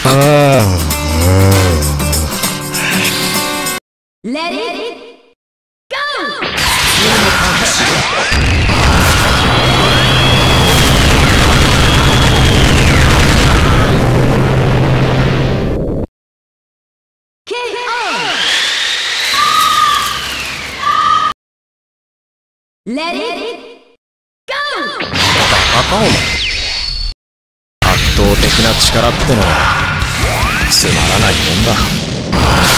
Let it go! Let it go! バカお前。圧倒的な力ってのはつまらないもんだ。